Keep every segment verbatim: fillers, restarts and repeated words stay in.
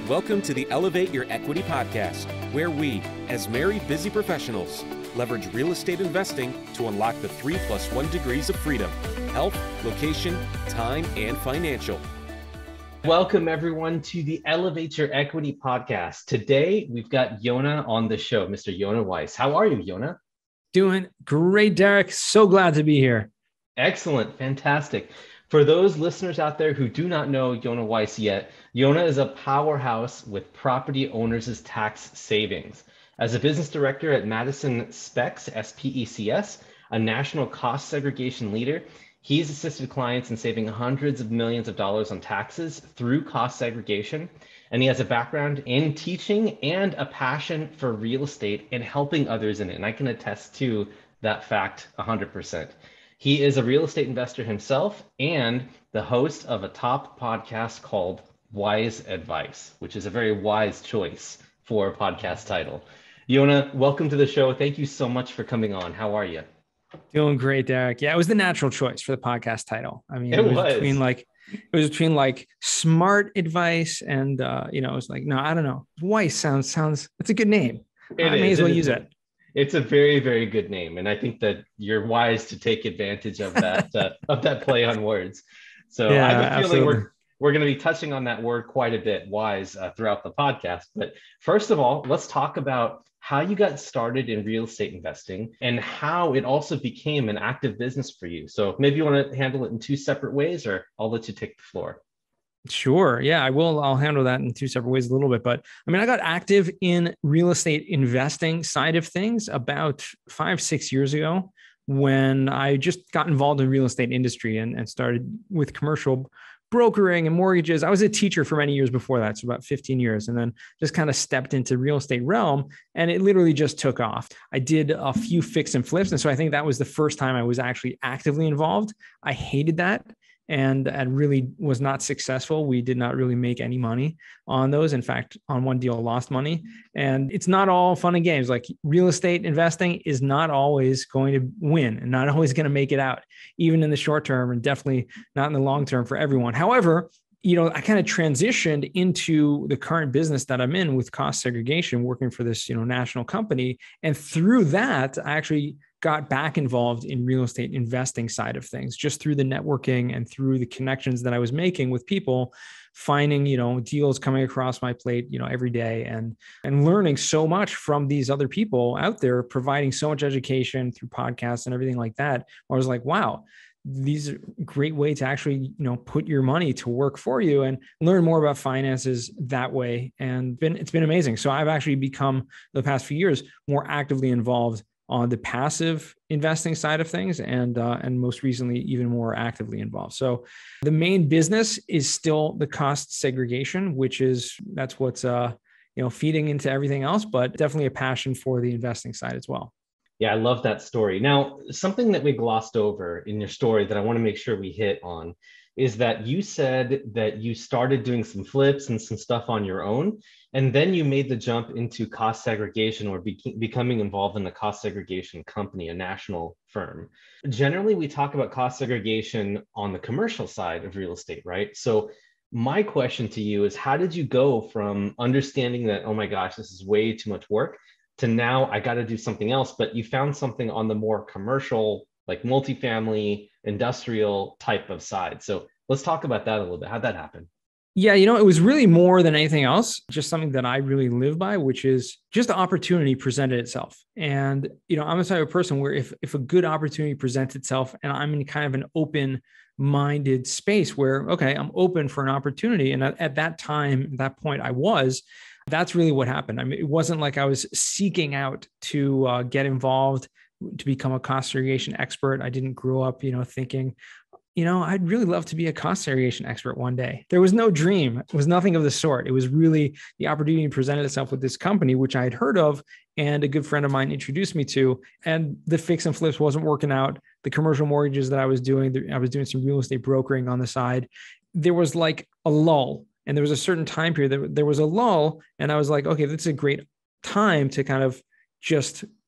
Welcome to the Elevate Your Equity podcast, where we, as married busy professionals, leverage real estate investing to unlock the three plus one degrees of freedom: health, location, time, and financial. Welcome everyone to the Elevate Your Equity podcast. Today, we've got Yonah on the show, Mister Yonah Weiss. How are you, Yonah? Doing great, Derek. So glad to be here. Excellent. Fantastic. For those listeners out there who do not know Yonah Weiss yet, Yonah is a powerhouse with property owners' tax savings. As a business director at Madison SPECS, S P E C S, a national cost segregation leader, he's assisted clients in saving hundreds of millions of dollars on taxes through cost segregation. And he has a background in teaching and a passion for real estate and helping others in it. And I can attest to that fact one hundred percent. He is a real estate investor himself and the host of a top podcast called Weiss Advice, which is a very wise choice for a podcast title. Yonah, welcome to the show. Thank you so much for coming on. How are you? Doing great, Derek. Yeah, it was the natural choice for the podcast title. I mean, it, it was, was between like, it was between like smart advice and, uh, you know, it was like, no, I don't know. Weiss sounds, sounds, it's a good name. It I is. may as well it use is. it. It's a very, very good name. And I think that you're wise to take advantage of that, uh, of that play on words. So yeah, I have a feeling absolutely. we're, we're going to be touching on that word quite a bit, wise, uh, throughout the podcast. But first of all, let's talk about how you got started in real estate investing and how it also became an active business for you. So maybe you want to handle it in two separate ways, or I'll let you take the floor. Sure. Yeah, I will. I'll handle that in two separate ways a little bit. But I mean, I got active in real estate investing side of things about five, six years ago when I just got involved in real estate industry and, and started with commercial brokering and mortgages. I was a teacher for many years before that, so about fifteen years, and then just kind of stepped into real estate realm, and it literally just took off. I did a few fix and flips, and so I think that was the first time I was actually actively involved. I hated that. And, and really was not successful. We did not really make any money on those. In fact, on one deal, lost money. And it's not all fun and games. Like real estate investing is not always going to win and not always going to make it out, even in the short term, and definitely not in the long term for everyone. However, you know, I kind of transitioned into the current business that I'm in with cost segregation, working for this, you know, national company. And through that, I actually got back involved in real estate investing side of things, just through the networking and through the connections that I was making with people, finding, you know, deals coming across my plate, you know, every day, and, and learning so much from these other people out there, providing so much education through podcasts and everything like that. I was like, wow, these are a great way to actually, you know, put your money to work for you and learn more about finances that way. And been, it's been amazing. So I've actually become, the past few years, more actively involved on the passive investing side of things, and uh, and most recently, even more actively involved. So the main business is still the cost segregation, which is, that's what's uh, you know, feeding into everything else, but definitely a passion for the investing side as well. Yeah, I love that story. Now, something that we glossed over in your story that I want to make sure we hit on is that you said that you started doing some flips and some stuff on your own, and then you made the jump into cost segregation, or be- becoming involved in a cost segregation company, a national firm. Generally, we talk about cost segregation on the commercial side of real estate, right? So my question to you is, how did you go from understanding that, oh my gosh, this is way too much work, to now I got to do something else, but you found something on the more commercial, like multifamily, industrial type of side. So let's talk about that a little bit. How'd that happen? Yeah, you know, it was really more than anything else, just something that I really live by, which is just the opportunity presented itself. And, you know, I'm the type of person where if, if a good opportunity presents itself and I'm in kind of an open-minded space where, okay, I'm open for an opportunity. And at, at that time, at that point I was, that's really what happened. I mean, it wasn't like I was seeking out to uh, get involved, to become a cost segregation expert. I didn't grow up, you know, thinking, you know, I'd really love to be a cost segregation expert one day. There was no dream. It was nothing of the sort. It was really the opportunity presented itself with this company, which I had heard of, and a good friend of mine introduced me to. And the fix and flips wasn't working out. The commercial mortgages that I was doing, I was doing some real estate brokering on the side. There was like a lull, and there was a certain time period that there was a lull, and I was like, okay, this is a great time to kind of just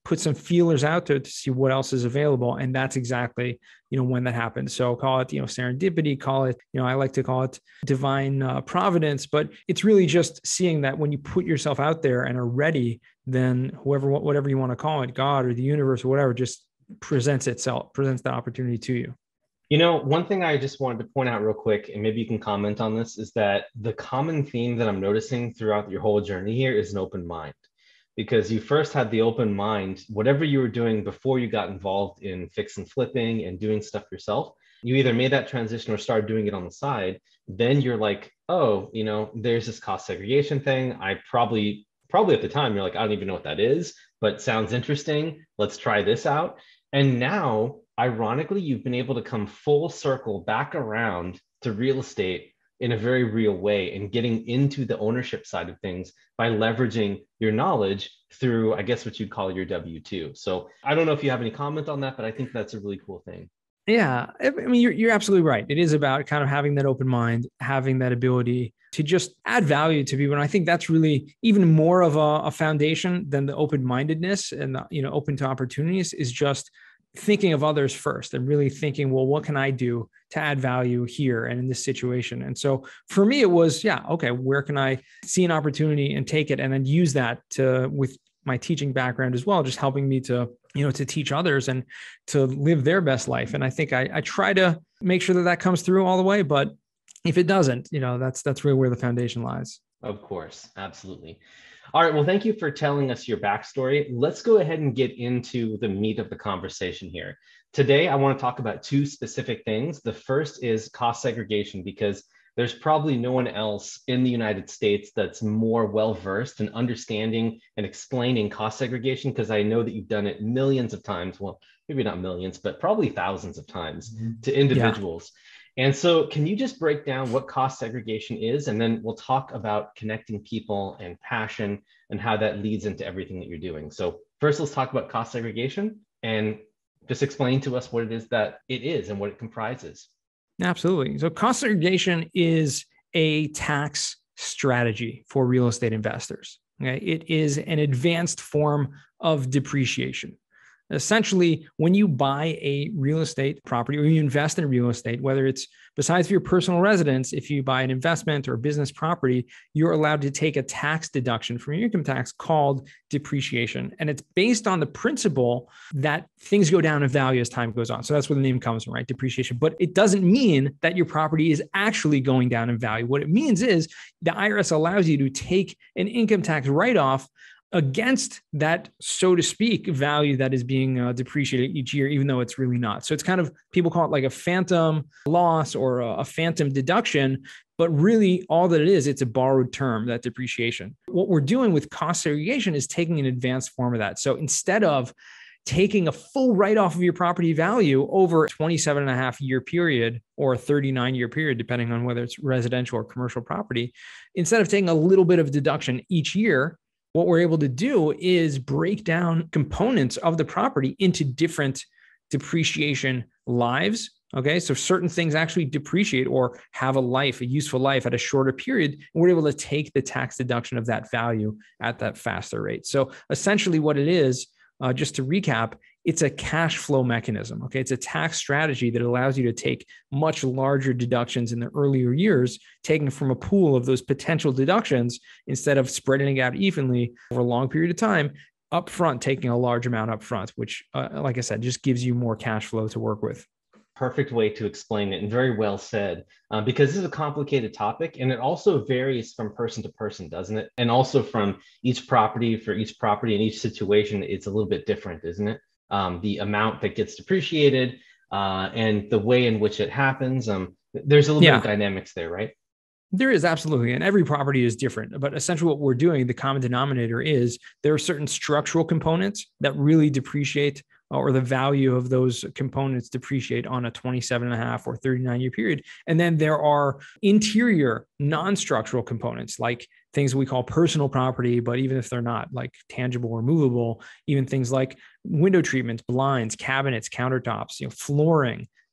put some feelers out there to see what else is available. And that's exactly, you know, when that happens. So call it, you know, serendipity, call it, you know, I like to call it divine uh, providence, but it's really just seeing that when you put yourself out there and are ready, then whoever, whatever you want to call it, God or the universe or whatever, just presents itself, presents that opportunity to you. You know, one thing I just wanted to point out real quick, and maybe you can comment on this, is that the common theme that I'm noticing throughout your whole journey here is an open mind. Because you first had the open mind, whatever you were doing before you got involved in fix and flipping and doing stuff yourself, you either made that transition or started doing it on the side. Then you're like, oh, you know, there's this cost segregation thing. I probably, probably at the time, you're like, I don't even know what that is, but sounds interesting. Let's try this out. And now, ironically, you've been able to come full circle back around to real estate in a very real way and getting into the ownership side of things by leveraging your knowledge through, I guess, what you'd call your W two. So I don't know if you have any comment on that, but I think that's a really cool thing. Yeah. I mean, you're, you're absolutely right. It is about kind of having that open mind, having that ability to just add value to people. And I think that's really even more of a, a foundation than the open-mindedness and the, you know, open to opportunities is just thinking of others first and really thinking, well, what can I do to add value here and in this situation? And so for me, it was, yeah, okay, where can I see an opportunity and take it and then use that to, with my teaching background as well, just helping me to, you know, to teach others and to live their best life. And I think I, I try to make sure that that comes through all the way, but if it doesn't, you know, that's, that's really where the foundation lies. Of course. Absolutely. All right. Well, thank you for telling us your backstory. Let's go ahead and get into the meat of the conversation here. Today, I want to talk about two specific things. The first is cost segregation, because there's probably no one else in the United States that's more well-versed in understanding and explaining cost segregation, because I know that you've done it millions of times. Well, maybe not millions, but probably thousands of times to individuals. Yeah. And so can you just break down what cost segregation is? And then we'll talk about connecting people and passion and how that leads into everything that you're doing. So first, let's talk about cost segregation and just explain to us what it is that it is and what it comprises. Absolutely. So cost segregation is a tax strategy for real estate investors. Okay? It is an advanced form of depreciation. Essentially, when you buy a real estate property or you invest in real estate, whether it's besides your personal residence, if you buy an investment or a business property, you're allowed to take a tax deduction from your income tax called depreciation. And it's based on the principle that things go down in value as time goes on. So that's where the name comes from, right? Depreciation. But it doesn't mean that your property is actually going down in value. What it means is the I R S allows you to take an income tax write-off against that, so to speak, value that is being uh, depreciated each year, even though it's really not. So it's kind of, people call it like a phantom loss or a, a phantom deduction, but really all that it is, it's a borrowed term, that depreciation. What we're doing with cost segregation is taking an advanced form of that. So instead of taking a full write-off of your property value over a twenty-seven and a half year period or a thirty-nine year period, depending on whether it's residential or commercial property, instead of taking a little bit of deduction each year, what we're able to do is break down components of the property into different depreciation lives. Okay, so certain things actually depreciate or have a life, a useful life at a shorter period. And we're able to take the tax deduction of that value at that faster rate. So essentially what it is, uh, just to recap, it's a cash flow mechanism. Okay, it's a tax strategy that allows you to take much larger deductions in the earlier years, taken from a pool of those potential deductions instead of spreading it out evenly over a long period of time, upfront, taking a large amount upfront, which, uh, like I said, just gives you more cash flow to work with. Perfect way to explain it, and very well said, uh, because this is a complicated topic and it also varies from person to person, doesn't it? And also from each property, for each property and each situation, it's a little bit different, isn't it? Um, the amount that gets depreciated uh, and the way in which it happens. Um, there's a little yeah. bit of dynamics there, right? There is, absolutely. And every property is different. But essentially what we're doing, the common denominator is there are certain structural components that really depreciate, or the value of those components depreciate on a twenty-seven and a half or thirty-nine year period. And then there are interior non-structural components, like things we call personal property, but even if they're not, like tangible or movable, even things like window treatments, blinds, cabinets, countertops, you know, flooring,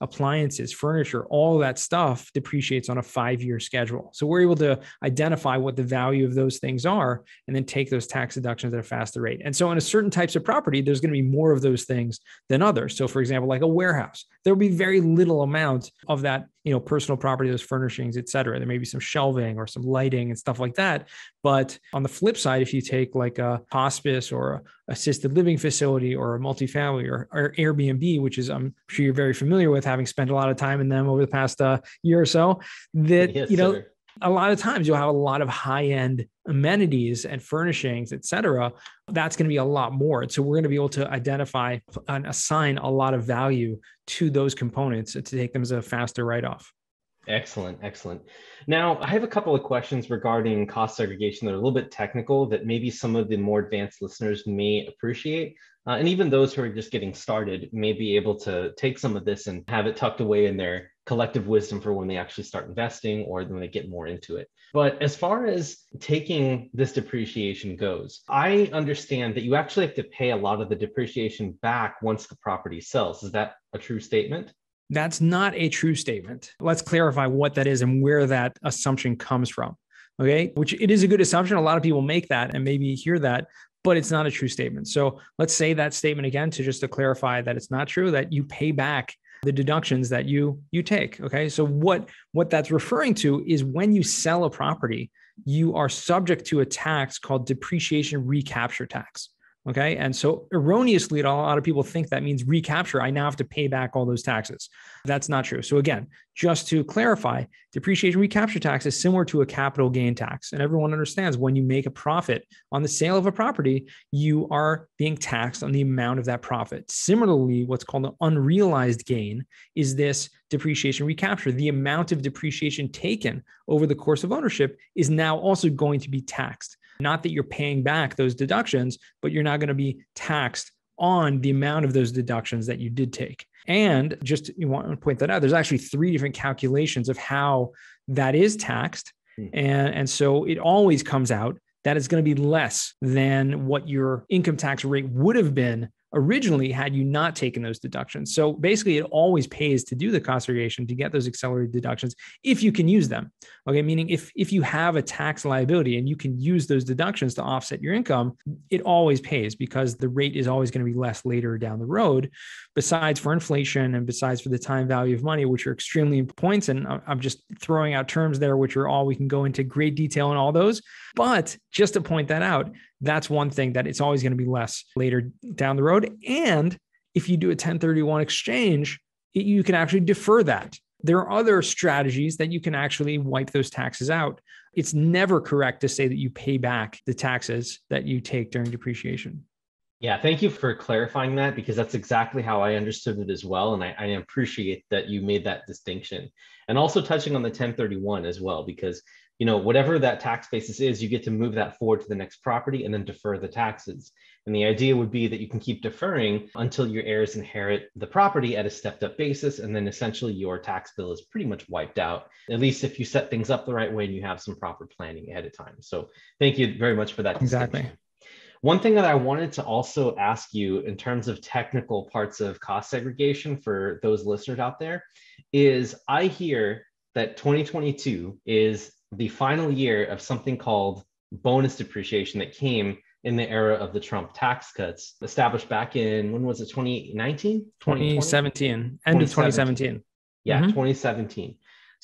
appliances, furniture, all that stuff depreciates on a five-year schedule. So we're able to identify what the value of those things are and then take those tax deductions at a faster rate. And so in a certain types of property, there's going to be more of those things than others. So for example, like a warehouse, there will be very little amount of that, you know, personal property, those furnishings, et cetera. There may be some shelving or some lighting and stuff like that. But on the flip side, if you take like a hospice or a assisted living facility or a multifamily or, or Airbnb, which is I'm sure you're very familiar with, having spent a lot of time in them over the past uh, year or so, that, yes, you know, sir. A lot of times you'll have a lot of high-end amenities and furnishings, et cetera. That's going to be a lot more. So we're going to be able to identify and assign a lot of value to those components to take them as a faster write-off. Excellent. Excellent. Now, I have a couple of questions regarding cost segregation that are a little bit technical that maybe some of the more advanced listeners may appreciate. Uh, and even those who are just getting started may be able to take some of this and have it tucked away in their collective wisdom for when they actually start investing or when they get more into it. But as far as taking this depreciation goes, I understand that you actually have to pay a lot of the depreciation back once the property sells. Is that a true statement? That's not a true statement. Let's clarify what that is and where that assumption comes from. Okay, which it is a good assumption. A lot of people make that and maybe hear that, but it's not a true statement. So let's say that statement again to just to clarify that it's not true, that you pay back the deductions that you you take. Okay, so what what that's referring to is when you sell a property, you are subject to a tax called depreciation recapture tax. Okay. And so erroneously, a lot of people think that means recapture. I now have to pay back all those taxes. That's not true. So again, just to clarify, depreciation recapture tax is similar to a capital gain tax. And everyone understands when you make a profit on the sale of a property, you are being taxed on the amount of that profit. Similarly, what's called an unrealized gain is this depreciation recapture. The amount of depreciation taken over the course of ownership is now also going to be taxed. Not that you're paying back those deductions, but you're not going to be taxed on the amount of those deductions that you did take. And just you want to point that out, there's actually three different calculations of how that is taxed. Hmm. And, and so it always comes out that it's going to be less than what your income tax rate would have been originally had you not taken those deductions. So basically it always pays to do the cost segregation to get those accelerated deductions if you can use them. Okay, meaning if, if you have a tax liability and you can use those deductions to offset your income, it always pays because the rate is always going to be less later down the road, besides for inflation and besides for the time value of money, which are extremely important points. And I'm just throwing out terms there, which are all, we can go into great detail on all those. But just to point that out, that's one thing that it's always going to be less later down the road. And if you do a ten thirty-one exchange, you can actually defer that. There are other strategies that you can actually wipe those taxes out. It's never correct to say that you pay back the taxes that you take during depreciation. Yeah, thank you for clarifying that because that's exactly how I understood it as well. And I, I appreciate that you made that distinction. And also touching on the ten thirty-one as well, because you know, whatever that tax basis is, you get to move that forward to the next property and then defer the taxes. And the idea would be that you can keep deferring until your heirs inherit the property at a stepped up basis. And then essentially your tax bill is pretty much wiped out, at least if you set things up the right way and you have some proper planning ahead of time. So thank you very much for that. Exactly. One thing that I wanted to also ask you in terms of technical parts of cost segregation for those listeners out there is I hear that twenty twenty-two is the final year of something called bonus depreciation that came in the era of the Trump tax cuts established back in, when was it, twenty nineteen? twenty seventeen, end of twenty seventeen. Yeah, mm-hmm. twenty seventeen.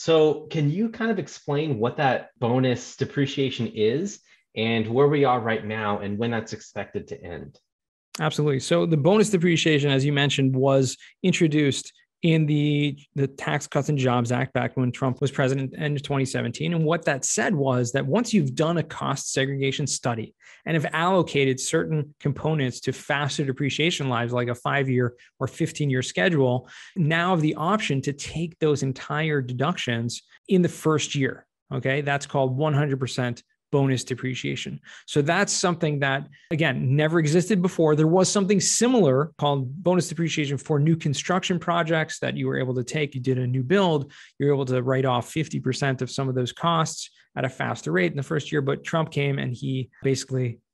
So can you kind of explain what that bonus depreciation is and where we are right now and when that's expected to end? Absolutely. So the bonus depreciation, as you mentioned, was introduced in the, the Tax Cuts and Jobs Act back when Trump was president in twenty seventeen. And what that said was that once you've done a cost segregation study and have allocated certain components to faster depreciation lives, like a five-year or fifteen-year schedule, now have the option to take those entire deductions in the first year. Okay, that's called one hundred percent bonus depreciation. So that's something that, again, never existed before. There was something similar called bonus depreciation for new construction projects that you were able to take. You did a new build, you're able to write off fifty percent of some of those costs at a faster rate in the first year. But Trump came and he basically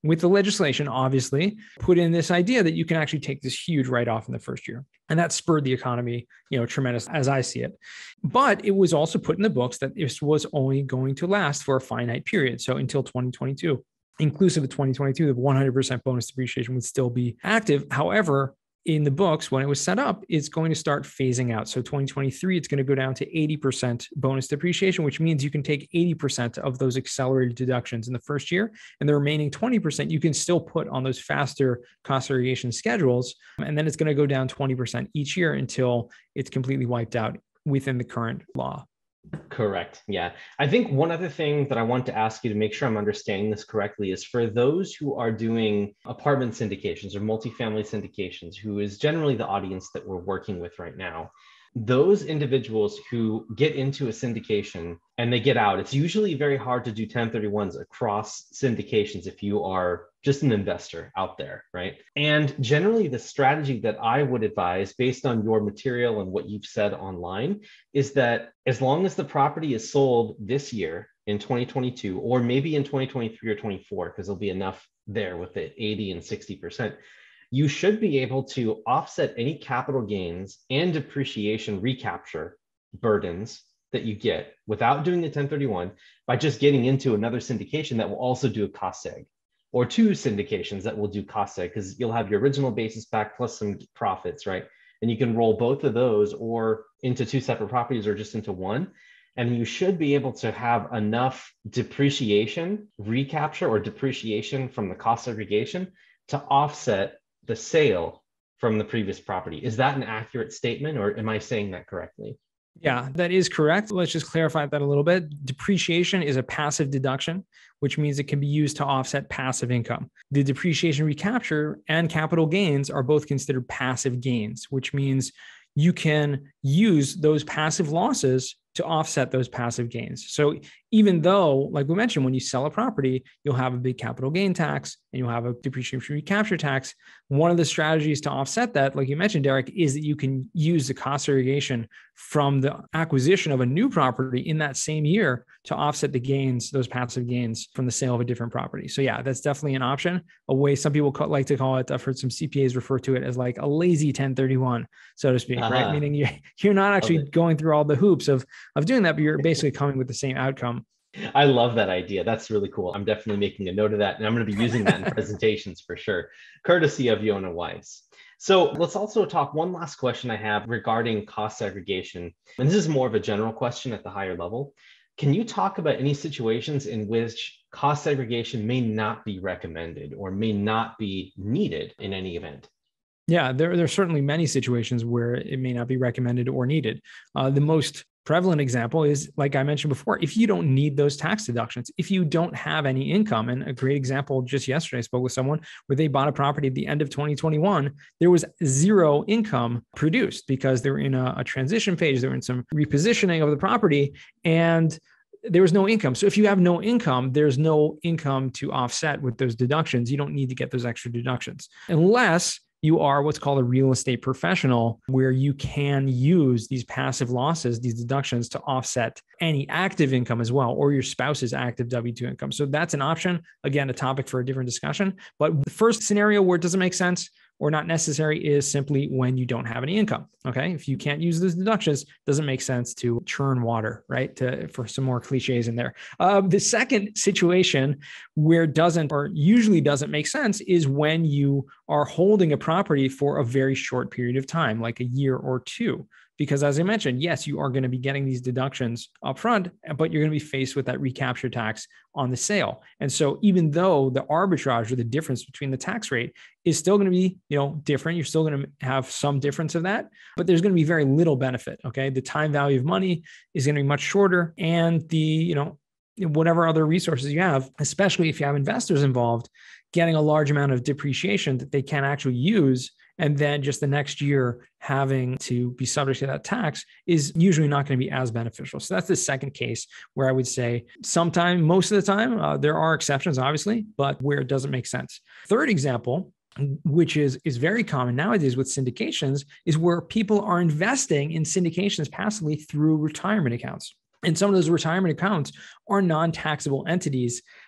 with the legislation, obviously, put in this idea that you can actually take this huge write-off in the first year. And that spurred the economy, you know, tremendous as I see it. But it was also put in the books that this was only going to last for a finite period. So until twenty twenty-two, inclusive of twenty twenty-two, the one hundred percent bonus depreciation would still be active. However, in the books, when it was set up, it's going to start phasing out. So twenty twenty-three, it's going to go down to eighty percent bonus depreciation, which means you can take eighty percent of those accelerated deductions in the first year, and the remaining twenty percent you can still put on those faster cost segregation schedules. And then it's going to go down twenty percent each year until it's completely wiped out within the current law. Correct. Yeah. I think one other thing that I want to ask you to make sure I'm understanding this correctly is for those who are doing apartment syndications or multifamily syndications, who is generally the audience that we're working with right now, those individuals who get into a syndication and they get out, it's usually very hard to do ten thirty-ones across syndications if you are just an investor out there, right? And generally the strategy that I would advise based on your material and what you've said online is that as long as the property is sold this year in twenty twenty-two, or maybe in twenty twenty-three or twenty-four, because there'll be enough there with the eighty and sixty percent, you should be able to offset any capital gains and depreciation recapture burdens that you get without doing the ten thirty-one by just getting into another syndication that will also do a cost seg, or two syndications that will do cost seg, because you'll have your original basis back plus some profits, right? And you can roll both of those or into two separate properties or just into one. And you should be able to have enough depreciation recapture or depreciation from the cost segregation to offset the sale from the previous property. Is that an accurate statement, or am I saying that correctly? Yeah, that is correct. Let's just clarify that a little bit. Depreciation is a passive deduction, which means it can be used to offset passive income. The depreciation recapture and capital gains are both considered passive gains, which means you can use those passive losses to offset those passive gains. So even though, like we mentioned, when you sell a property, you'll have a big capital gain tax and you'll have a depreciation recapture tax. One of the strategies to offset that, like you mentioned, Derek, is that you can use the cost segregation from the acquisition of a new property in that same year to offset the gains, those passive gains from the sale of a different property. So yeah, that's definitely an option. A way some people call, like to call it, I've heard some C P As refer to it as like a lazy ten thirty-one, so to speak, uh-huh. right? Meaning you, you're not actually okay. going through all the hoops of, of doing that, but you're basically coming with the same outcome. I love that idea. That's really cool. I'm definitely making a note of that, and I'm going to be using that in presentations for sure, courtesy of Yonah Weiss. So let's also talk one last question I have regarding cost segregation. And this is more of a general question at the higher level. Can you talk about any situations in which cost segregation may not be recommended or may not be needed in any event? Yeah, there, there are certainly many situations where it may not be recommended or needed. Uh, the most prevalent example is, like I mentioned before, if you don't need those tax deductions, if you don't have any income. And a great example, just yesterday, I spoke with someone where they bought a property at the end of twenty twenty-one. There was zero income produced because they were in a, a transition phase. They were in some repositioning of the property, and there was no income. So if you have no income, there's no income to offset with those deductions. You don't need to get those extra deductions unless you are what's called a real estate professional, where you can use these passive losses, these deductions, to offset any active income as well, or your spouse's active W two income. So that's an option. Again, a topic for a different discussion. But the first scenario where it doesn't make sense or not necessary is simply when you don't have any income. Okay. If you can't use those deductions, it doesn't make sense to churn water, right? To, for some more cliches in there. Uh, the second situation where it doesn't, or usually doesn't make sense, is when you are holding a property for a very short period of time, like a year or two. Because as I mentioned, yes, you are going to be getting these deductions upfront, but you're going to be faced with that recapture tax on the sale. And so even though the arbitrage or the difference between the tax rate is still going to be, you know, different, you're still going to have some difference of that, but there's going to be very little benefit. Okay. The time value of money is going to be much shorter, and the, you know, whatever other resources you have, especially if you have investors involved, getting a large amount of depreciation that they can actually use, and then just the next year having to be subject to that tax is usually not going to be as beneficial. So that's the second case where I would say sometime, most of the time, uh, there are exceptions, obviously, but where it doesn't make sense. Third example, which is, is very common nowadays with syndications, is where people are investing in syndications passively through retirement accounts. And some of those retirement accounts are non-taxable entities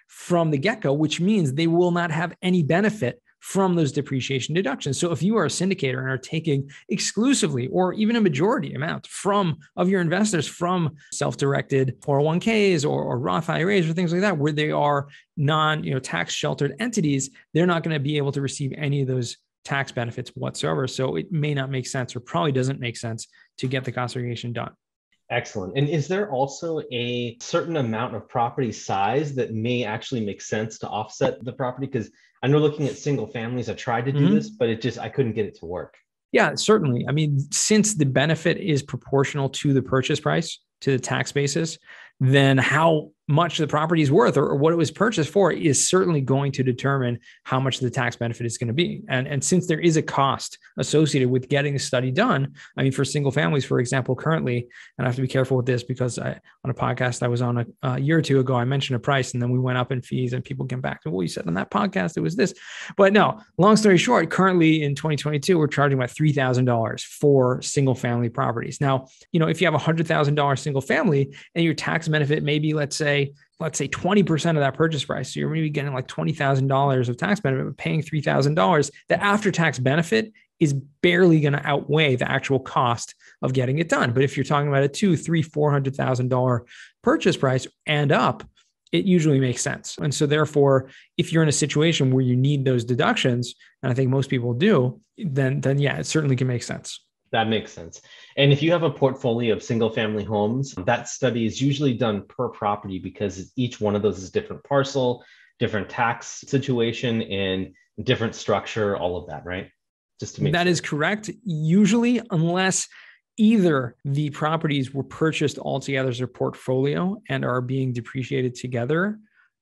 from the get-go, which means they will not have any benefit from those depreciation deductions. So if you are a syndicator and are taking exclusively or even a majority amount from of your investors from self-directed four oh one k's or, or Roth I R As or things like that, where they are non, you know, tax sheltered entities, they're not going to be able to receive any of those tax benefits whatsoever. So it may not make sense, or probably doesn't make sense, to get the cost segregation done. Excellent. And is there also a certain amount of property size that may actually make sense to offset the property? Because I know looking at single families, I tried to do mm-hmm. this, but it just, I couldn't get it to work. Yeah, certainly. I mean, since the benefit is proportional to the purchase price, to the tax basis, then how much the property is worth or, or what it was purchased for is certainly going to determine how much the tax benefit is going to be. And, and since there is a cost associated with getting the study done, I mean, for single families, for example, currently, and I have to be careful with this because I, on a podcast I was on a, a year or two ago, I mentioned a price and then we went up in fees and people came back to, well, you said on that podcast, it was this. But no, long story short, currently in twenty twenty-two, we're charging about three thousand dollars for single family properties. Now, you know, if you have a one hundred thousand dollars single family and your tax benefit, maybe let's say, let's say twenty percent of that purchase price. So you're maybe getting like twenty thousand dollars of tax benefit, but paying three thousand dollars. The after-tax benefit is barely going to outweigh the actual cost of getting it done. But if you're talking about a two, three, four hundred thousand dollars purchase price and up, it usually makes sense. And so therefore, if you're in a situation where you need those deductions, and I think most people do, then, then yeah, it certainly can make sense. That makes sense. And if you have a portfolio of single family homes, that study is usually done per property because each one of those is different parcel, different tax situation, and different structure, all of that, right? Just to make that sure. is correct. Usually, unless either the properties were purchased all together as a portfolio and are being depreciated together,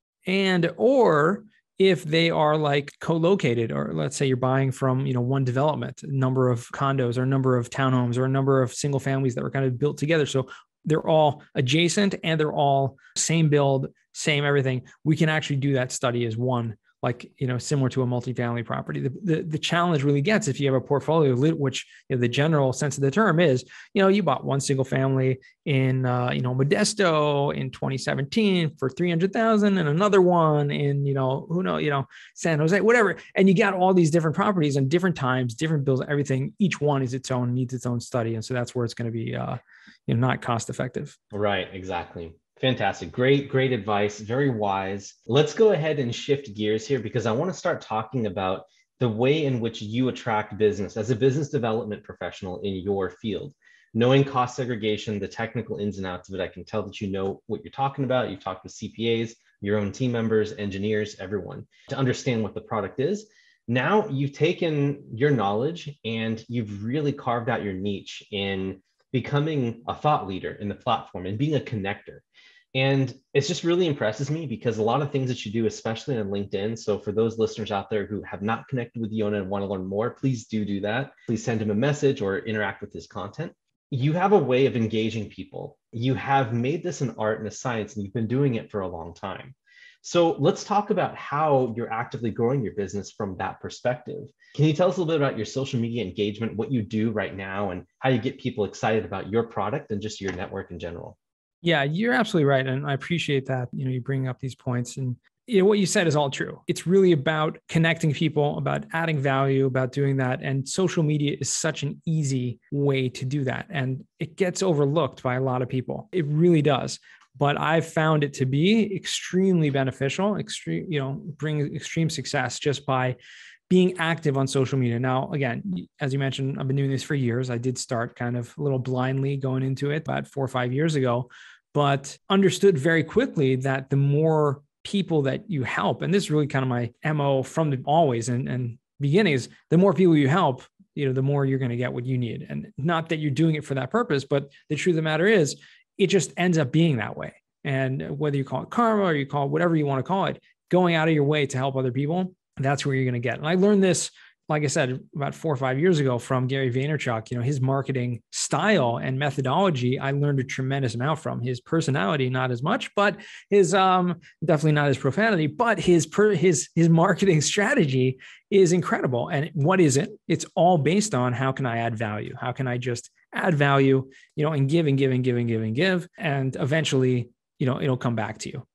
and or if they are like co-located, or let's say you're buying from, you know, one development, a number of condos or a number of townhomes or a number of single families that were kind of built together. So they're all adjacent and they're all same build, same everything. We can actually do that study as one, like, you know, similar to a multifamily property. The, the, the challenge really gets if you have a portfolio, which, you know, the general sense of the term is, you know, you bought one single family in, uh, you know, Modesto in twenty seventeen for three hundred thousand and another one in, you know, who knows, you know, San Jose, whatever. And you got all these different properties and different times, different bills, everything. Each one is its own, needs its own study. And so that's where it's going to be, uh, you know, not cost effective. Right. Exactly. Fantastic. Great, great advice. Very wise. Let's go ahead and shift gears here because I want to start talking about the way in which you attract business as a business development professional in your field. Knowing cost segregation, the technical ins and outs of it, I can tell that you know what you're talking about. You've talked with C P As, your own team members, engineers, everyone to understand what the product is. Now you've taken your knowledge and you've really carved out your niche in becoming a thought leader in the platform and being a connector. And it just really impresses me because a lot of things that you do, especially on LinkedIn. So for those listeners out there who have not connected with Yonah and want to learn more, please do do that. Please send him a message or interact with his content. You have a way of engaging people. You have made this an art and a science, and you've been doing it for a long time. So let's talk about how you're actively growing your business from that perspective. Can you tell us a little bit about your social media engagement, what you do right now, and how you get people excited about your product and just your network in general? Yeah, you're absolutely right. And I appreciate that, you know, you bring up these points, and you know, what you said is all true. It's really about connecting people, about adding value, about doing that. And social media is such an easy way to do that. And it gets overlooked by a lot of people. It really does. But I've found it to be extremely beneficial, extreme, you know, bring extreme success just by being active on social media. Now, again, as you mentioned, I've been doing this for years. I did start kind of a little blindly going into it about four or five years ago, but understood very quickly that the more people that you help, and this is really kind of my M O from the always and, and beginnings, the more people you help, you know, the more you're going to get what you need. And not that you're doing it for that purpose, but the truth of the matter is it just ends up being that way. And whether you call it karma or you call it whatever you want to call it, going out of your way to help other people, that's where you're going to get. And I learned this, like I said, about four or five years ago from Gary Vaynerchuk. You know, his marketing style and methodology, I learned a tremendous amount from. His personality, not as much, but his um definitely not his profanity, but his per, his his marketing strategy is incredible. And what is it? It's all based on how can I add value? How can I just add value, you know, and give and give and give and give and give, and eventually, you know, it'll come back to you.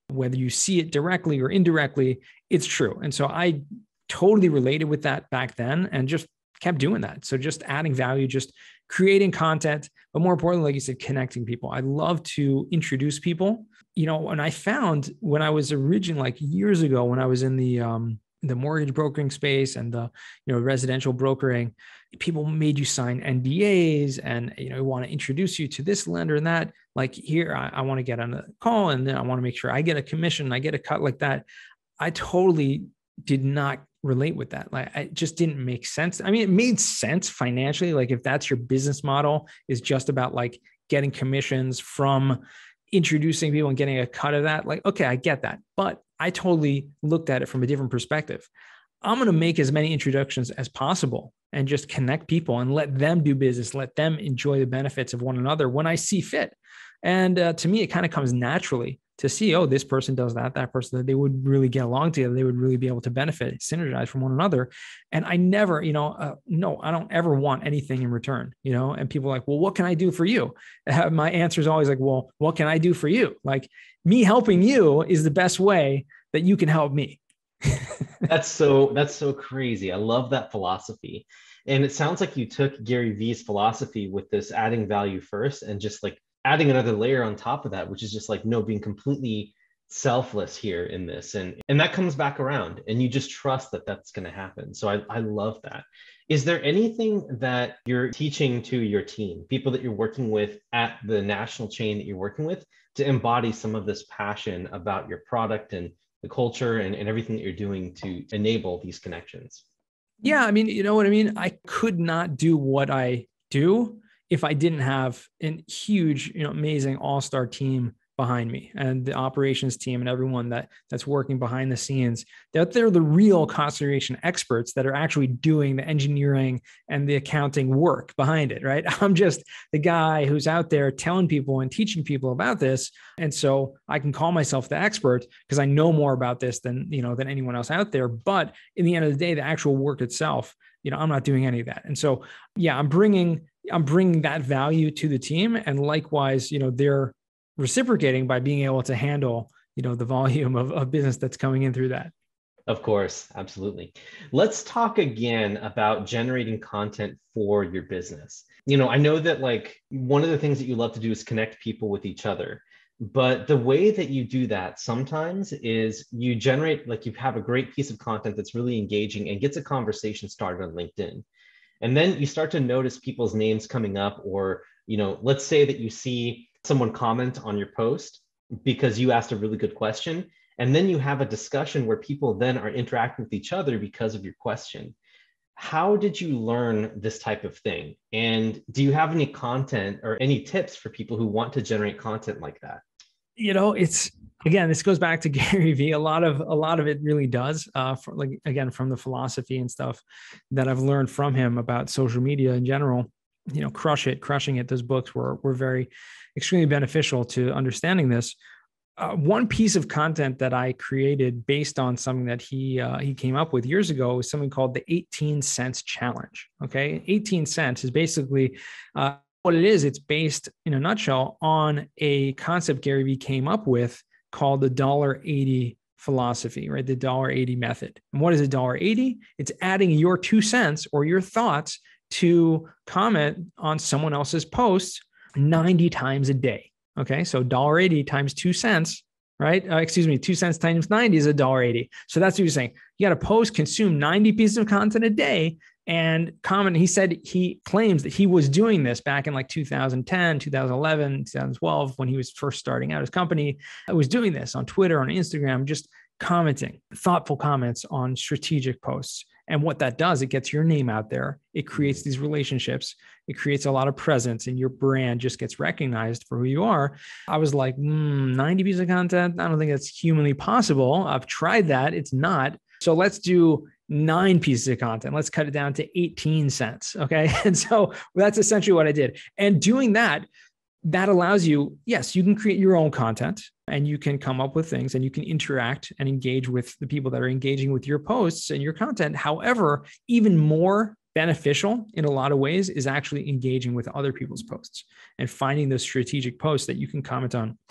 whether you see it directly or indirectly, it's true. And so I totally related with that back then and just kept doing that. So just adding value, just creating content, but more importantly, like you said, connecting people. I love to introduce people, you know, and I found when I was originally like years ago, when I was in the, um, the mortgage brokering space and the, you know, residential brokering, people made you sign N D As and, you know, want to introduce you to this lender and that, like here, I, I want to get on a call and then I want to make sure I get a commission, I get a cut like that. I totally did not relate with that. Like, it just didn't make sense. I mean, it made sense financially. Like if that's your business model is just about like getting commissions from introducing people and getting a cut of that, like, okay, I get that. But I totally looked at it from a different perspective. I'm going to make as many introductions as possible and just connect people and let them do business, let them enjoy the benefits of one another when I see fit. And uh, to me, it kind of comes naturally to see, oh, this person does that, that person, that they would really get along together. They would really be able to benefit, synergize from one another. And I never, you know, uh, no, I don't ever want anything in return, you know, and people are like, well, what can I do for you? Uh, my answer is always like, well, what can I do for you? Like me helping you is the best way that you can help me. That's so, that's so crazy. I love that philosophy. And it sounds like you took Gary Vee's philosophy with this adding value first and just like adding another layer on top of that, which is just like, no, being completely selfless here in this. And, and that comes back around and you just trust that that's going to happen. So I, I love that. Is there anything that you're teaching to your team, people that you're working with at the national chain that you're working with, to embody some of this passion about your product and the culture and, and everything that you're doing to enable these connections? Yeah. I mean, you know what I mean? I could not do what I do if I didn't have a huge, you know, amazing all-star team behind me and the operations team and everyone that that's working behind the scenes, that they're the real cost segregation experts that are actually doing the engineering and the accounting work behind it, right? I'm just the guy who's out there telling people and teaching people about this. And so I can call myself the expert because I know more about this than, you know, than anyone else out there. But in the end of the day, the actual work itself, you know, I'm not doing any of that. And so, yeah, I'm bringing I'm bringing that value to the team. And likewise, you know, they're reciprocating by being able to handle, you know, the volume of, of business that's coming in through that. Of course. Absolutely. Let's talk again about generating content for your business. You know, I know that like one of the things that you love to do is connect people with each other. But the way that you do that sometimes is you generate, like you have a great piece of content that's really engaging and gets a conversation started on LinkedIn. And then you start to notice people's names coming up, or, you know, let's say that you see someone comment on your post because you asked a really good question. And then you have a discussion where people then are interacting with each other because of your question. How did you learn this type of thing? And do you have any content or any tips for people who want to generate content like that? You know, it's, again, this goes back to Gary Vee. A lot of, a lot of it really does, uh, for, like, again, from the philosophy and stuff that I've learned from him about social media in general, you know, Crush It, Crushing It. Those books were, were very extremely beneficial to understanding this. Uh, one piece of content that I created based on something that he, uh, he came up with years ago was something called the eighteen cents challenge. Okay. eighteen cents is basically, uh, what it is. It's based in a nutshell on a concept Gary Vee came up with called the one dollar eighty philosophy, right? The one dollar eighty method. And what is a one dollar eighty? It's adding your two cents or your thoughts to comment on someone else's posts ninety times a day. Okay. So one dollar eighty times two cents, right? Uh, excuse me, two cents times ninety is a one dollar eighty. So that's what you're saying. You got to post, consume ninety pieces of content a day and comment. He said, he claims that he was doing this back in like two thousand ten, two thousand eleven, two thousand twelve, when he was first starting out his company. I was doing this on Twitter, on Instagram, just commenting, thoughtful comments on strategic posts. And what that does, it gets your name out there. It creates these relationships. It creates a lot of presence and your brand just gets recognized for who you are. I was like, mm, ninety pieces of content. I don't think that's humanly possible. I've tried that. It's not. So let's do nine pieces of content. Let's cut it down to eighteen cents. Okay. And so that's essentially what I did. And doing that, that allows you, yes, you can create your own content and you can come up with things and you can interact and engage with the people that are engaging with your posts and your content. However, even more beneficial in a lot of ways is actually engaging with other people's posts and finding those strategic posts that you can comment on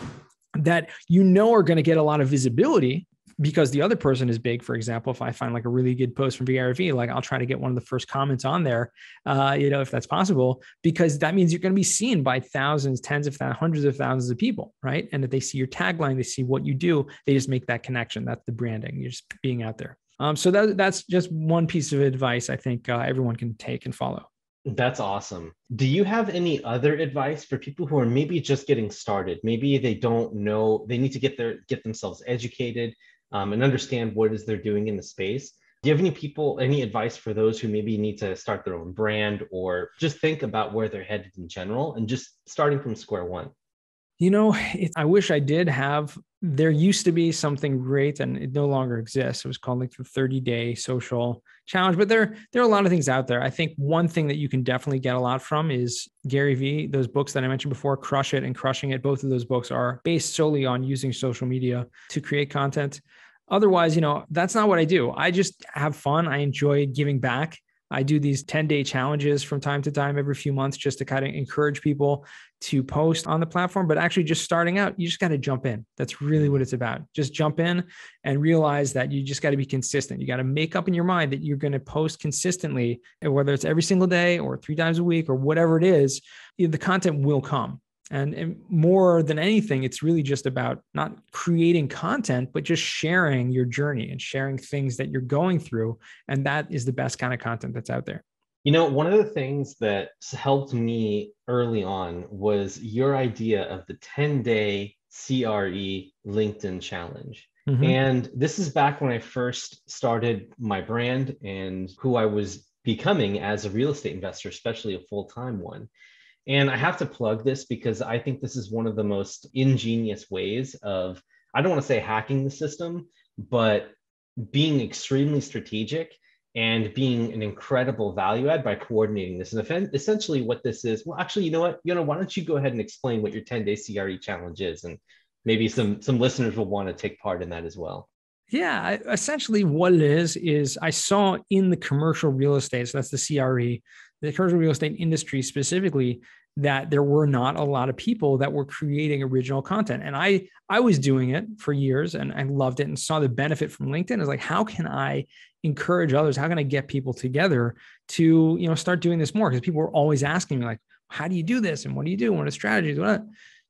that you know are going to get a lot of visibility because the other person is big. For example, if I find like a really good post from V R V, like I'll try to get one of the first comments on there, uh, you know, if that's possible, because that means you're going to be seen by thousands, tens of thousands, hundreds of thousands of people, right? And if they see your tagline, they see what you do, they just make that connection. That's the branding. You're just being out there. Um, so that, that's just one piece of advice I think uh, everyone can take and follow. That's awesome. Do you have any other advice for people who are maybe just getting started? Maybe they don't know, they need to get their get themselves educated um, and understand what it is they're doing in the space. Do you have any people, any advice for those who maybe need to start their own brand or just think about where they're headed in general and just starting from square one? You know, it, I wish I did have, there used to be something great and it no longer exists. It was called like the thirty day social challenge, but there, there are a lot of things out there. I think one thing that you can definitely get a lot from is Gary Vee, those books that I mentioned before, Crush It and Crushing It. Both of those books are based solely on using social media to create content. Otherwise, you know, that's not what I do. I just have fun. I enjoy giving back. I do these ten day challenges from time to time, every few months, just to kind of encourage people to post on the platform. But actually just starting out, you just got to jump in. That's really what it's about. Just jump in and realize that you just got to be consistent. You got to make up in your mind that you're going to post consistently, and whether it's every single day or three times a week or whatever it is, the content will come. And, and more than anything, it's really just about not creating content, but just sharing your journey and sharing things that you're going through. And that is the best kind of content that's out there. You know, one of the things that helped me early on was your idea of the ten day C R E LinkedIn challenge. Mm-hmm. And this is back when I first started my brand and who I was becoming as a real estate investor, especially a full-time one. And I have to plug this because I think this is one of the most ingenious ways of, I don't want to say hacking the system, but being extremely strategic and being an incredible value add by coordinating this. And essentially what this is, well, actually, you know what, Yonah, why don't you go ahead and explain what your ten day C R E challenge is? And maybe some, some listeners will want to take part in that as well. Yeah, essentially what it is, is I saw in the commercial real estate, so that's the C R E, the commercial real estate industry specifically, that there were not a lot of people that were creating original content. And I, I was doing it for years and I loved it and saw the benefit from LinkedIn. I was like, how can I encourage others? How can I get people together to, you know, start doing this more? Because people were always asking me like, how do you do this? And what do you do? What are strategies? What?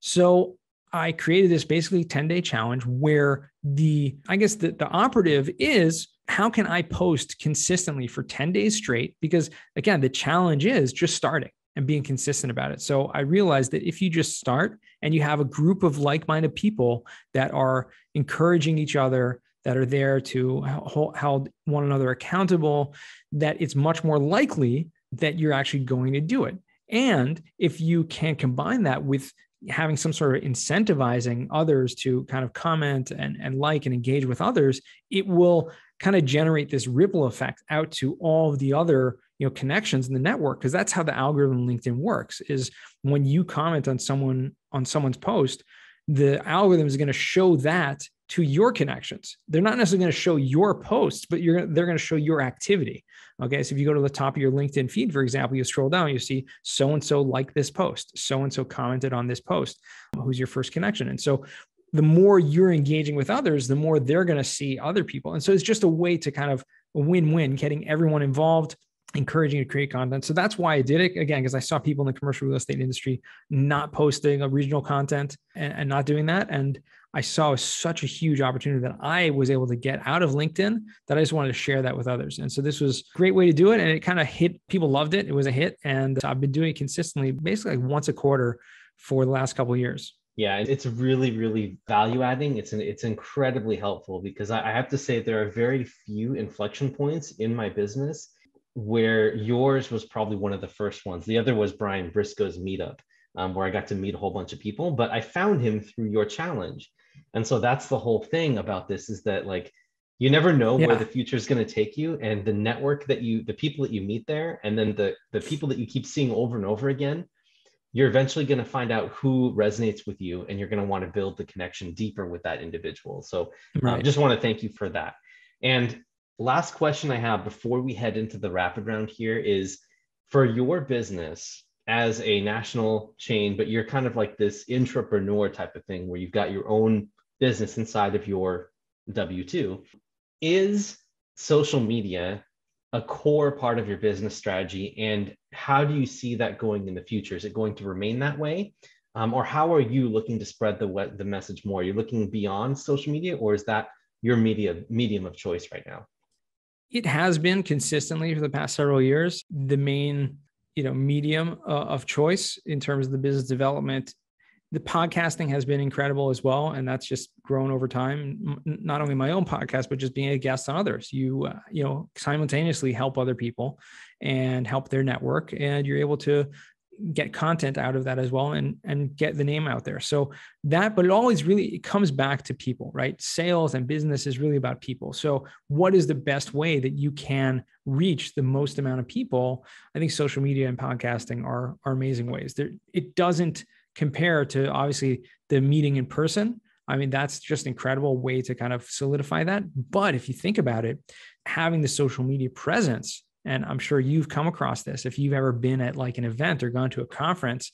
So I created this basically ten day challenge where the, I guess the, the operative is, how can I post consistently for ten days straight? Because again, the challenge is just starting and being consistent about it. So I realized that if you just start and you have a group of like-minded people that are encouraging each other, that are there to hold one another accountable, that it's much more likely that you're actually going to do it. And if you can combine that with having some sort of incentivizing others to kind of comment and, and like and engage with others, it will kind of generate this ripple effect out to all of the other, you know, connections in the network. Because that's how the algorithm LinkedIn works, is when you comment on someone, on someone's post, the algorithm is going to show that to your connections. They're not necessarily going to show your posts, but you're, they're going to show your activity. Okay. So if you go to the top of your LinkedIn feed, for example, you scroll down, you see so-and-so liked this post, so-and-so commented on this post, who's your first connection. And so the more you're engaging with others, the more they're going to see other people. And so it's just a way to kind of a win-win, getting everyone involved, encouraging you to create content. So that's why I did it, again, because I saw people in the commercial real estate industry not posting original content and, and not doing that. And I saw such a huge opportunity that I was able to get out of LinkedIn that I just wanted to share that with others. And so this was a great way to do it. And it kind of hit, people loved it. It was a hit. And I've been doing it consistently, basically like once a quarter for the last couple of years. Yeah, it's really, really value adding. It's an, it's incredibly helpful because I, I have to say there are very few inflection points in my business where yours was probably one of the first ones. The other was Brian Briscoe's meetup, um, where I got to meet a whole bunch of people, but I found him through your challenge. And so that's the whole thing about this, is that like, you never know yeah. where the future is going to take you, and the network that you, the people that you meet there, and then the, the people that you keep seeing over and over again, you're eventually going to find out who resonates with you, and you're going to want to build the connection deeper with that individual. So I right. um, just want to thank you for that. And last question I have before we head into the rapid round here is, for your business, as a national chain, but you're kind of like this intrapreneur type of thing where you've got your own business inside of your W two. Is social media a core part of your business strategy? And how do you see that going in the future? Is it going to remain that way? Um, or how are you looking to spread the, the message more? Are you looking beyond social media, or is that your media medium of choice right now? It has been consistently for the past several years the main, you know, medium uh, of choice in terms of the business development. The podcasting has been incredible as well, and that's just grown over time. Not only my own podcast, but just being a guest on others. You, uh, you know, simultaneously help other people and help their network, and you're able to get content out of that as well, and and get the name out there. So that, but it always really, it comes back to people, right? Sales and business is really about people. So what is the best way that you can reach the most amount of people? I think social media and podcasting are, are amazing ways. There, it doesn't compare to obviously the meeting in person. I mean, that's just incredible way to kind of solidify that. But if you think about it, having the social media presence, and I'm sure you've come across this, if you've ever been at like an event or gone to a conference,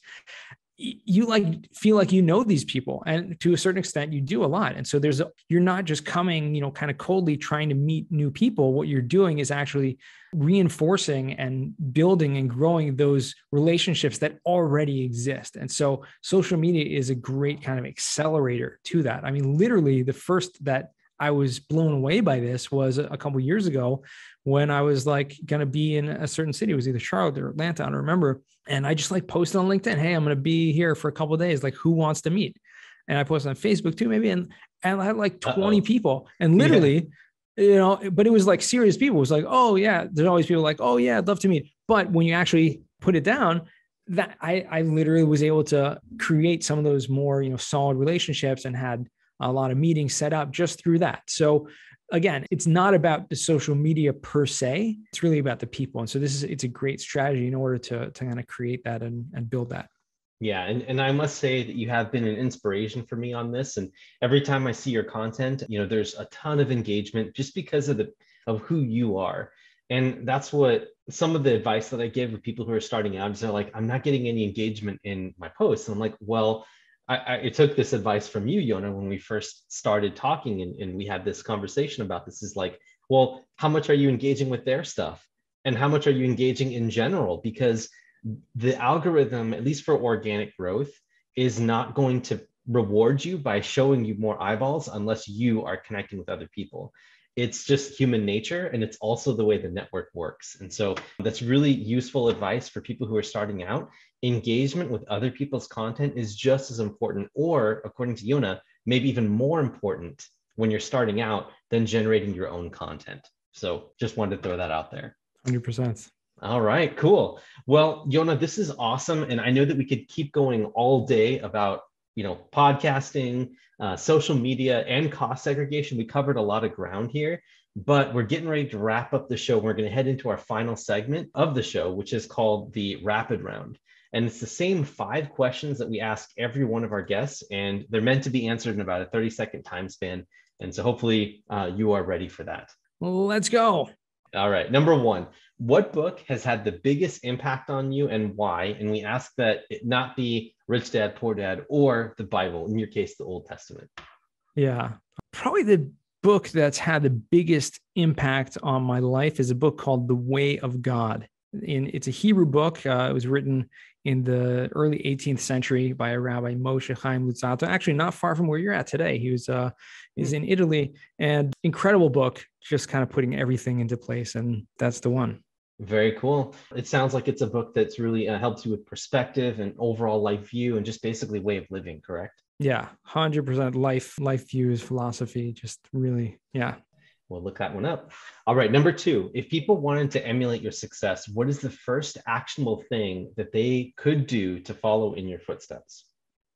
you like feel like you know these people, and to a certain extent you do a lot. And so there's a, you're not just coming, you know, kind of coldly trying to meet new people. What you're doing is actually reinforcing and building and growing those relationships that already exist. And so social media is a great kind of accelerator to that. I mean, literally the first that I was blown away by this was a couple of years ago when I was like going to be in a certain city. It was either Charlotte or Atlanta, I don't remember. And I just like posted on LinkedIn, hey, I'm going to be here for a couple of days. Like, who wants to meet? And I posted on Facebook too, maybe. And, and I had like twenty Uh-oh. people, and literally, yeah. you know, but it was like serious people. It was like, oh yeah, there's always people like, oh yeah, I'd love to meet. But when you actually put it down, that I, I literally was able to create some of those more, you know, solid relationships, and had a lot of meetings set up just through that. So again, it's not about the social media per se. It's really about the people. And so this is, it's a great strategy in order to, to kind of create that and, and build that. Yeah. And, and I must say that you have been an inspiration for me on this. And every time I see your content, you know, there's a ton of engagement just because of the, of who you are. And that's what some of the advice that I give with people who are starting out is they're like, I'm not getting any engagement in my posts. And I'm like, well, I, I took this advice from you, Yonah, when we first started talking, and, and we had this conversation about this. Is like, well, how much are you engaging with their stuff? And how much are you engaging in general? Because the algorithm, at least for organic growth, is not going to reward you by showing you more eyeballs unless you are connecting with other people. It's just human nature, and it's also the way the network works. And so that's really useful advice for people who are starting out. Engagement with other people's content is just as important, or according to Yonah, maybe even more important when you're starting out than generating your own content. So just wanted to throw that out there. one hundred percent. All right, cool. Well, Yonah, this is awesome. And I know that we could keep going all day about, you know, podcasting, uh, social media, and cost segregation. We covered a lot of ground here, but we're getting ready to wrap up the show. We're going to head into our final segment of the show, which is called the rapid round. And it's the same five questions that we ask every one of our guests, and they're meant to be answered in about a thirty second time span. And so hopefully uh, you are ready for that. Let's go. All right. Number one, what book has had the biggest impact on you and why? And we ask that it not be Rich Dad, Poor Dad, or the Bible, in your case, the Old Testament. Yeah, probably the book that's had the biggest impact on my life is a book called The Way of God. In, it's a Hebrew book. Uh, it was written in the early eighteenth century by a Rabbi Moshe Chaim Luzzatto, actually not far from where you're at today. He was uh, he's in Italy, and incredible book, just kind of putting everything into place. And that's the one. Very cool. It sounds like it's a book that's really uh, helps you with perspective and overall life view and just basically way of living, correct? Yeah, one hundred percent life, life views, philosophy, just really, yeah. We'll look that one up. All right, number two, if people wanted to emulate your success, what is the first actionable thing that they could do to follow in your footsteps?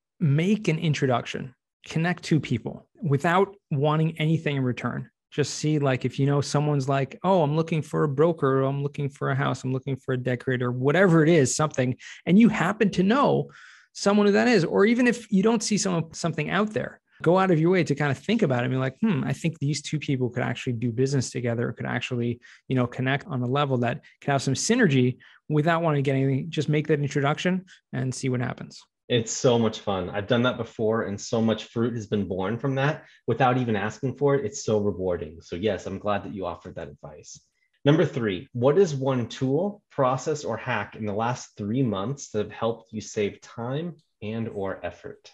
Make an introduction, connect to people without wanting anything in return. Just see, like, if you know someone's like, oh, I'm looking for a broker, or I'm looking for a house, I'm looking for a decorator, whatever it is, something, and you happen to know someone who that is, or even if you don't see some, something out there, go out of your way to kind of think about it and be like, hmm, I think these two people could actually do business together, could actually, you know, connect on a level that can have some synergy without wanting to get anything. Just make that introduction and see what happens. It's so much fun. I've done that before, and so much fruit has been born from that without even asking for it. It's so rewarding. So yes, I'm glad that you offered that advice. Number three, what is one tool, process, or hack in the last three months that have helped you save time and or effort?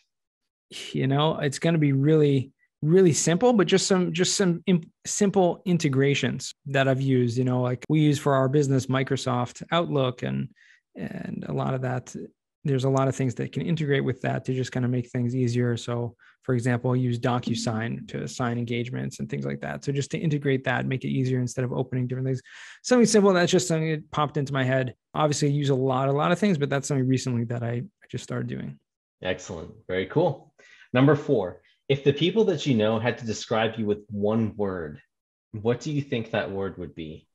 You know, it's going to be really, really simple, but just some, just some imp- simple integrations that I've used, you know, like we use for our business, Microsoft Outlook, and, and a lot of that. There's a lot of things that can integrate with that to just kind of make things easier. So for example, I use DocuSign to sign engagements and things like that. So just to integrate that, make it easier instead of opening different things. Something simple, that's just something that popped into my head. Obviously I use a lot, a lot of things, but that's something recently that I, I just started doing. Excellent. Very cool. Number four, if the people that you know had to describe you with one word, what do you think that word would be?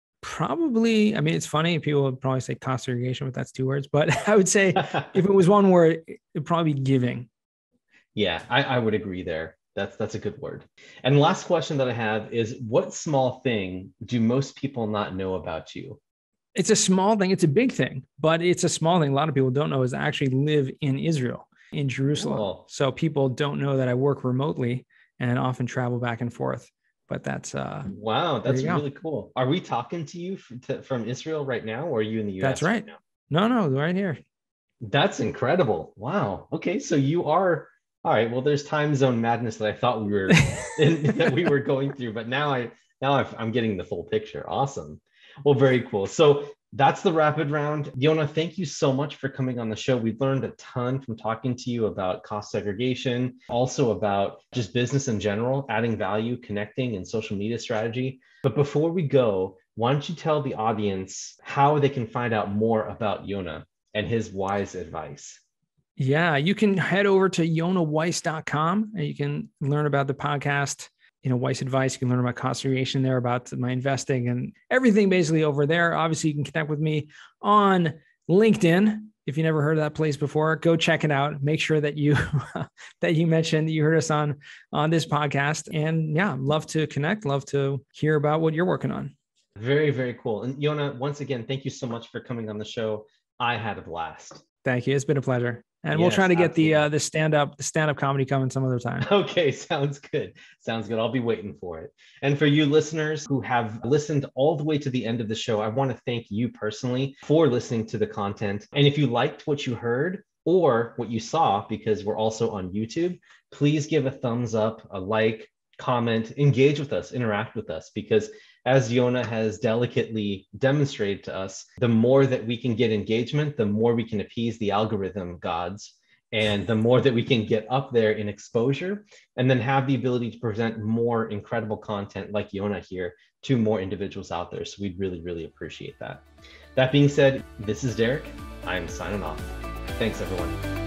Probably, I mean, it's funny. People would probably say cost segregation, but that's two words. But I would say if it was one word, it'd probably be giving. Yeah, I, I would agree there. That's that's a good word. And last question that I have is, what small thing do most people not know about you? It's a small thing. It's a big thing, but it's a small thing. A lot of people don't know is I actually live in Israel, in Jerusalem. Oh. So people don't know that I work remotely and often travel back and forth. But that's uh wow, that's really cool. Are we talking to you from, to, from Israel right now, or are you in the U S? That's right. right now? No, no, right here. That's incredible. Wow. Okay, so you are all right. Well, there's time zone madness that I thought we were in, that we were going through, but now I now I've, I'm getting the full picture. Awesome. Well, very cool. So that's the rapid round. Yonah, thank you so much for coming on the show. We've learned a ton from talking to you about cost segregation, also about just business in general, adding value, connecting, and social media strategy. But before we go, why don't you tell the audience how they can find out more about Yonah and his Weiss Advice? Yeah, you can head over to yonah weiss dot com and you can learn about the podcast. You know, Weiss Advice, you can learn about cost segregation there, about my investing and everything basically over there. Obviously, you can connect with me on LinkedIn. If you never heard of that place before, go check it out. Make sure that you that you mentioned that you heard us on, on this podcast. And yeah, love to connect, love to hear about what you're working on. Very, very cool. And Yonah, once again, thank you so much for coming on the show. I had a blast. Thank you. It's been a pleasure. And yes, we'll try to get absolutely. the uh, the stand-up the stand-up comedy coming some other time. Okay, sounds good. Sounds good. I'll be waiting for it. And for you listeners who have listened all the way to the end of the show, I want to thank you personally for listening to the content. And if you liked what you heard or what you saw, because we're also on YouTube, please give a thumbs up, a like, comment, engage with us, interact with us, because as Yonah has delicately demonstrated to us, the more that we can get engagement, the more we can appease the algorithm gods, and the more that we can get up there in exposure, and then have the ability to present more incredible content like Yonah here to more individuals out there. So we'd really, really appreciate that. That being said, this is Derek. I'm signing off. Thanks, everyone.